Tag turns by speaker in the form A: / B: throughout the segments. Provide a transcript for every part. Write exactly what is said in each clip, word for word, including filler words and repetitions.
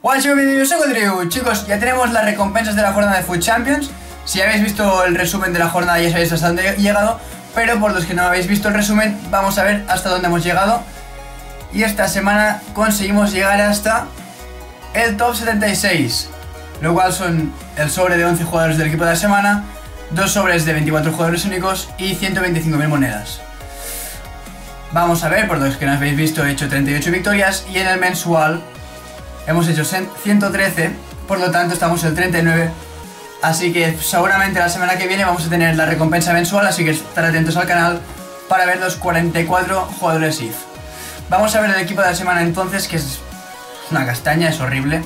A: Hola chicos, bienvenidos a Godriu. Chicos, ya tenemos las recompensas de la jornada de Food Champions. Si habéis visto el resumen de la jornada ya sabéis hasta dónde he llegado, pero por los que no habéis visto el resumen, vamos a ver hasta dónde hemos llegado. Y esta semana conseguimos llegar hasta el top setenta y seis, lo cual son el sobre de once jugadores del equipo de la semana, dos sobres de veinticuatro jugadores únicos y ciento veinticinco mil monedas. Vamos a ver, por los que no habéis visto, he hecho treinta y ocho victorias y en el mensual hemos hecho ciento trece, por lo tanto estamos en el treinta y nueve. Así que seguramente la semana que viene vamos a tener la recompensa mensual, así que estar atentos al canal para ver los cuarenta y cuatro jugadores I F. Vamos a ver el equipo de la semana entonces, que es una castaña, es horrible.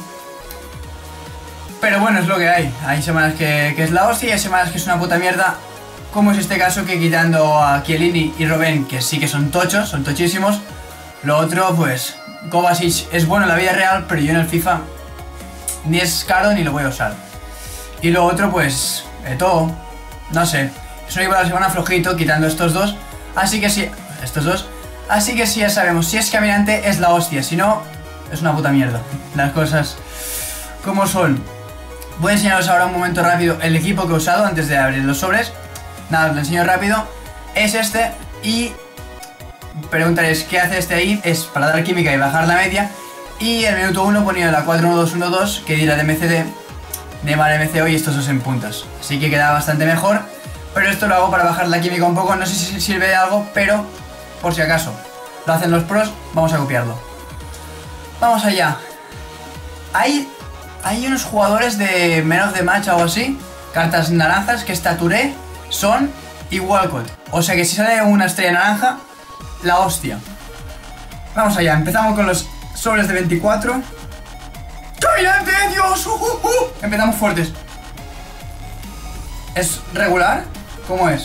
A: Pero bueno, es lo que hay. Hay semanas que, que es la hostia y hay semanas que es una puta mierda, como es este caso, que quitando a Chiellini y Robben, que sí que son tochos, son tochísimos. Lo otro, pues, Kovacic es bueno en la vida real, pero yo en el FIFA ni es caro ni lo voy a usar. Y lo otro, pues, Eto'o, no sé, es un equipo de la semana flojito, quitando estos dos. Así que sí, estos dos. Así que sí, ya sabemos, si es caminante es la hostia, si no, es una puta mierda. Las cosas como son. Voy a enseñaros ahora un momento rápido el equipo que he usado antes de abrir los sobres. Nada, os lo enseño rápido. Es este y preguntaréis qué hace este ahí. Es para dar química y bajar la media. Y el minuto uno ponía la cuatro uno dos uno dos, que dirá de M C D, Neymar M C O y estos dos en puntas. Así que queda bastante mejor. Pero esto lo hago para bajar la química un poco. No sé si sirve de algo, pero por si acaso lo hacen los pros, vamos a copiarlo. Vamos allá. Hay, hay unos jugadores de Man of the Match o algo así, cartas naranjas, que está Touré, Son y Walcott. O sea que si sale una estrella naranja, la hostia. Vamos allá, empezamos con los sobres de veinticuatro. ¡Caminante, Dios! Uh, uh, uh. Empezamos fuertes. ¿Es regular? ¿Cómo es?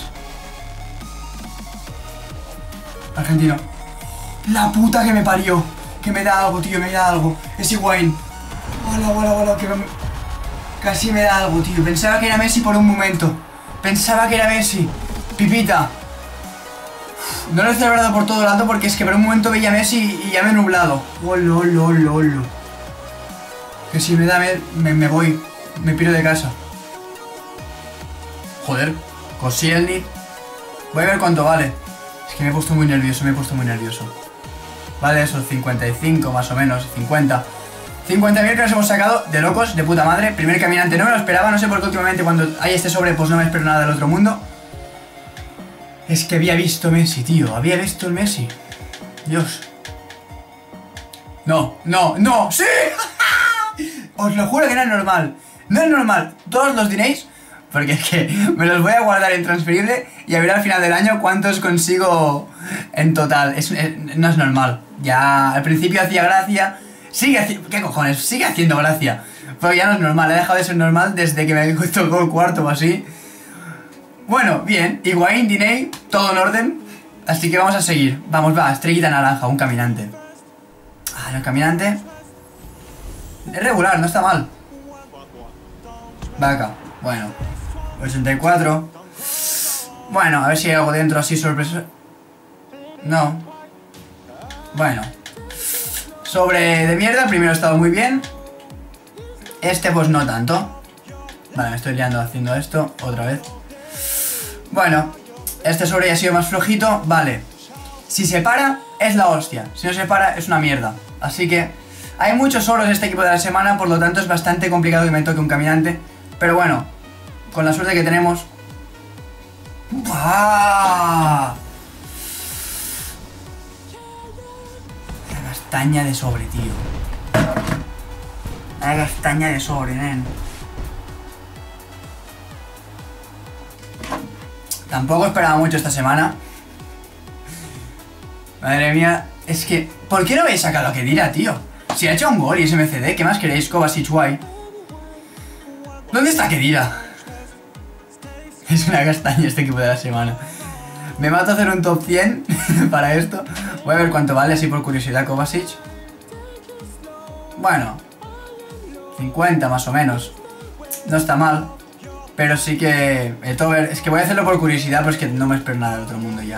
A: Argentino. La puta que me parió. Que me da algo, tío, me da algo. Es Higuaín. Hola, hola, hola, que me... Casi me da algo, tío. Pensaba que era Messi por un momento. Pensaba que era Messi. Pipita. No lo he celebrado por todo el alto porque es que por un momento veía a Messi y ya me he nublado. Hola, hola, hola, hola. Que si me da, me, me, me voy. Me piro de casa. Joder. Koscielny. Voy a ver cuánto vale. Es que me he puesto muy nervioso, me he puesto muy nervioso. Vale, eso, cincuenta y cinco más o menos, cincuenta. cincuenta mil que nos hemos sacado de locos, de puta madre. Primer caminante, no me lo esperaba, no sé por qué últimamente cuando hay este sobre pues no me espero nada del otro mundo. Es que había visto Messi, tío, había visto el Messi. Dios. No, no, no, ¡sí! Os lo juro que no es normal. No es normal, todos los diréis, porque es que me los voy a guardar en transferible y a ver al final del año cuántos consigo en total. Es, es, no es normal. Ya al principio hacía gracia. Sigue haciendo... ¿Qué cojones? Sigue haciendo gracia. Pero ya no es normal. He dejado de ser normal desde que me tocó el cuarto o así. Bueno, bien. Higuaín, Diney, todo en orden. Así que vamos a seguir. Vamos, va. Estrellita naranja, un caminante. Ah, no, el caminante. Es regular, no está mal. Vaca. Bueno. ochenta y cuatro. Bueno, a ver si hay algo dentro así sorpresa. No. Bueno. Sobre de mierda, primero ha estado muy bien. Este pues no tanto. Vale, me estoy liando haciendo esto otra vez. Bueno, este sobre ya ha sido más flojito. Vale. Si se para, es la hostia. Si no se para, es una mierda. Así que hay muchos sobres en este equipo de la semana, por lo tanto es bastante complicado que me toque un caminante. Pero bueno, con la suerte que tenemos. ¡Ah! La castaña de sobre, tío. La castaña de sobre, nen. Tampoco esperaba mucho esta semana. Madre mía, es que... ¿por qué no habéis sacado a Khedira, tío? Si ha hecho un gol y es M C D, ¿qué más queréis? Kovacic guay. ¿Dónde está Khedira? Es una castaña este equipo de la semana. Me mato a hacer un top cien para esto. Voy a ver cuánto vale, así por curiosidad, Kovacic. Bueno, cincuenta más o menos. No está mal. Pero sí que... Eto'o, es que voy a hacerlo por curiosidad, pero es que no me espero nada del otro mundo ya.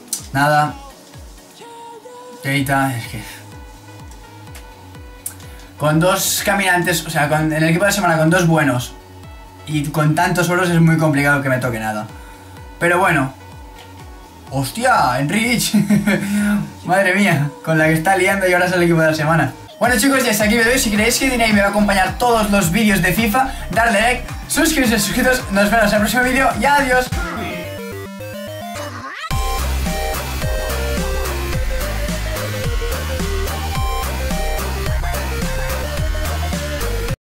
A: Nada. Keita, es que... con dos caminantes, o sea, con, en el equipo de la semana con dos buenos y con tantos oros es muy complicado que me toque nada. Pero bueno. ¡Hostia! ¡Enrich! Madre mía, con la que está liando y ahora es el equipo de la semana. Bueno chicos, ya está aquí el vídeo. Si creéis que Diney me va a acompañar todos los vídeos de FIFA, darle like, suscribiros, suscritos. Nos vemos en el próximo vídeo y adiós.